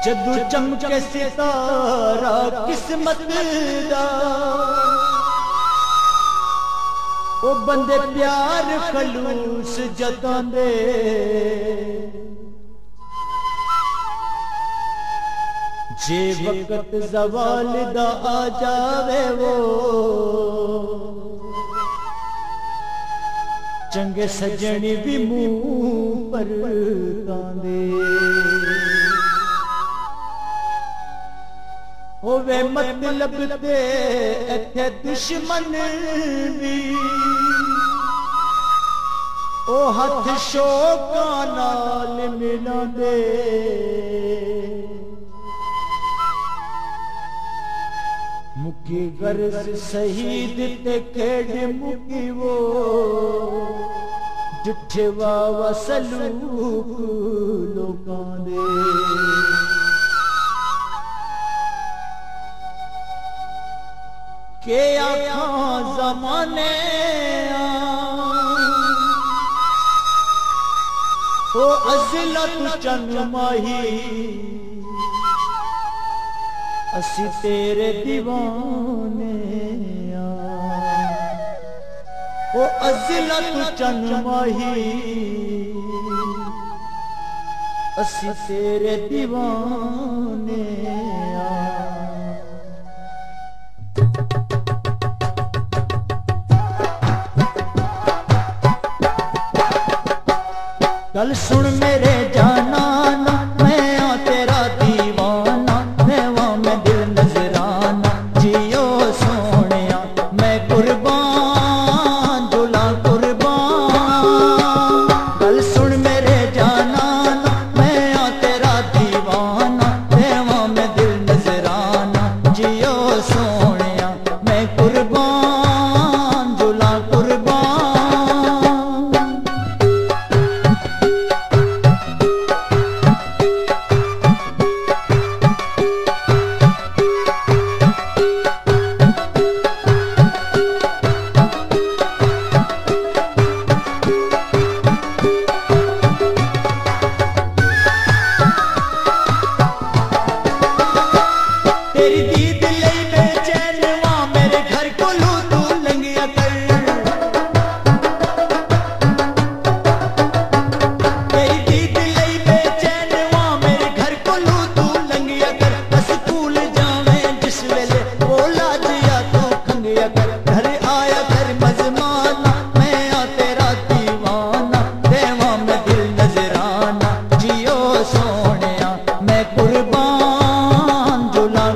जदू चमके सितारा किस्मत दा ओ बंदे प्यार खलूस जतांदे जे वक्त ज़वाल दा आ जावे वो चंगे सजनी भी मुंह पर तांदे होवे मतलब ते इत्थे दुश्मन भी ओ हथ शौकां नाल मिलांदे मुकी गर्ज शहीद ते खेड़ मुकी वो जिठे वावा सलूक लोकां दे के आखां ज़माने ओ अज़लत चन माही असी तेरे दीवाने ओ अज़लत चन माही असी तेरे दीवाने गल सुन मेरे जाना ना मैं आ तेरा दीवाना मैं में दिल नजराना जियो सोनिया मैं कुर्बान जुला कुर्बान गल सुन मेरे जाना ना मैं आ तेरा दीवाना मैं में दिल नजराना जियो सोनिया मैं कुर्बान जुला कुर्बान तेरी दीद लई बेचैन वां मेरे घर को लू तू लंघिया कर तेरी दीद लई बेचैन वां मेरे घर को लू तू लंघिया कर बस स्कूल जावें जिस वेले बोला जिया तू खंगिया कर घर आया कर मजमाना मैं आ तेरा दीवाना देवा मैं दिल नजराना जियो सोनिया मैं कुर्बान जुला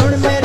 सुन मेरे